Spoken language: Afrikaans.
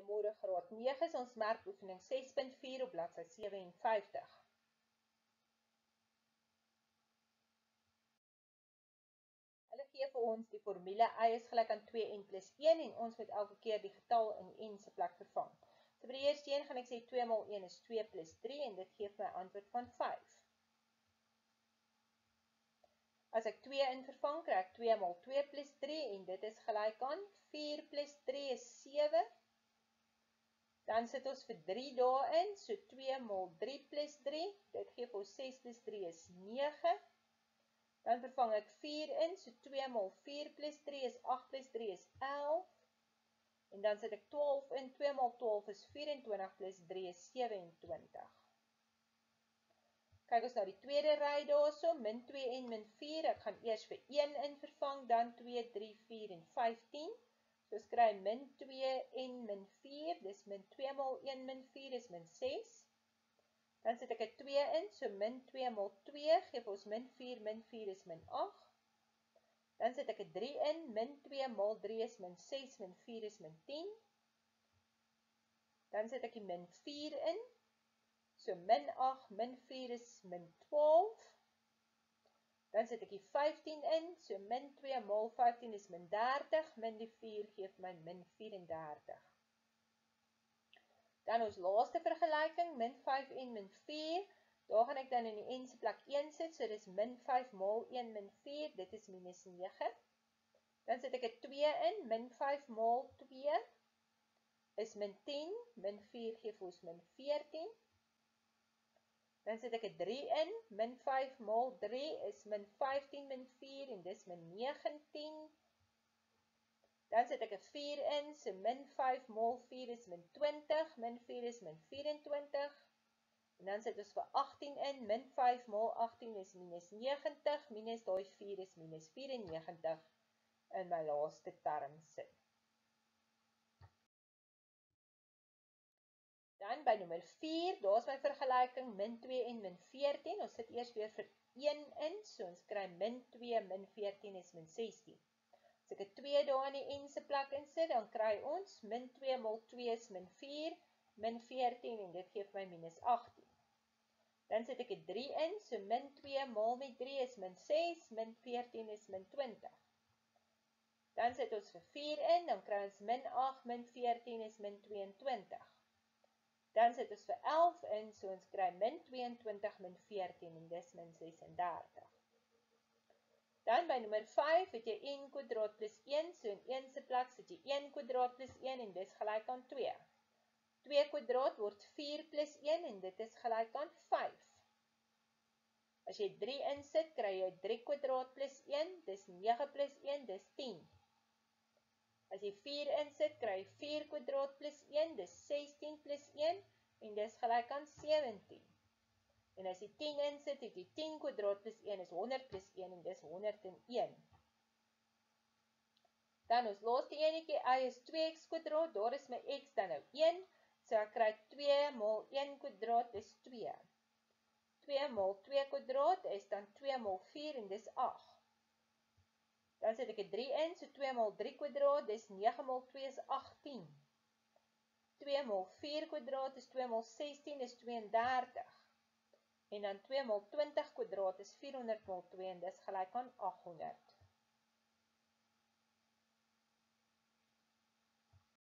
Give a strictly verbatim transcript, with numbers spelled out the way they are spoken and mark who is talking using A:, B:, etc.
A: Goeiemôre graad nege is ons merkoefening ses punt vier op bladsy sewenvyftig. Hulle gee vir ons die formule y is gelyk aan twee n plus een en ons moet elke keer die getal in n se plek vervang. So vir die eerste een gaan ek sê twee maal een is twee plus drie en dit gee my antwoord van vyf. As ek twee in vervang, kry ek twee maal twee plus drie en dit is gelyk aan vier plus drie is sewe. Dan sit ons vir drie daarin, so twee maal drie plus drie, dit gee vir ons ses plus drie is nege. Dan vervang ek vier in, so twee maal vier plus drie is agt plus drie is elf. En dan sit ek twaalf in, twee maal twaalf is vyerentwintig plus drie is sewentwintig. Kyk ons na die tweede ry daarso, min twee en min vier, ek gaan eers vir een in vervang, dan twee, drie, vier en vyftien. So ons kry min twee en min vier, dis min twee maal een min vier is min ses. Dan sit ek 'n twee in, so min twee maal twee, geef ons min vier, min vier is min agt. Dan sit ek 'n drie in, min twee maal drie is min ses, min vier is min tien. Dan sit ek die min vier in, so min agt, min vier is min twaalf. Dan sit ek die vyftien in, so min twee maal vyftien is min dertig, min die vier geef my min vyrendertig. Dan ons laaste vergelyking, min vyf en min vier, daar gaan ek dan in die n se plek een sit, so dis min vyf maal een min vier, dit is minus nege. Dan sit ek 'n twee in, min vyf maal twee is min tien, min vier geef ons min veertien. Dan sit ek 'n drie in, min vyf maal drie is min vyftien min vier en dis min negentien. Dan sit ek 'n vier in, so min vyf maal vier is min twintig, min vier is min vyerentwintig. En dan sit ons vir agttien in, min vyf maal agttien is minus negentig, minus daai vier is minus vyrennegentig in my laaste term sit. Dan by nommer vier, daar is my vergelyking min twee en min veertien. Ons sit eers weer vir een in, so ons kry min twee min veertien is min sestien. As ek 'n twee daar in die n se plek insit, dan kry ons min twee maal twee is min vier, min veertien en dit gee my minus agttien. Dan sit ek 'n drie in, so min twee maal met drie is min ses, min veertien is min twintig. Dan sit ons vir vier in, dan kry ons min agt, min veertien is min tweeëntwintig. Dan sit ons vir elf in, so ons kry min tweeëntwintig min veertien en dis min sesendertig. Dan by nommer vyf het jy n kwadraat plus een, so in een se plek sit jy een kwadraat plus een en dis gelyk aan twee. twee kwadraat word vier plus een en dit is gelyk aan vyf. As jy drie insit, kry jy drie kwadraat plus een, dis nege plus een, dis tien. As jy vier insit, kry jy vier kwadraat plus een, dis sestien plus een en dis gelyk aan sewentien. En as jy tien insit, het jy tien kwadraat plus een is honderd plus een en dis honderd en een. Dan ons laaste enetjie, y is twee x kwadraat, daar is my x dan nou een, so ek kry twee maal een kwadraat is twee. twee maal twee kwadraat is dan twee maal vier en dis agt. Dan sit ek 'n drie in, so twee maal drie kwadraat, dis nege maal twee is agttien. twee maal vier kwadraat is twee maal sestien is tweeëndertig. En dan twee maal twintig kwadraat is vierhonderd maal twee en dis gelyk aan agthonderd.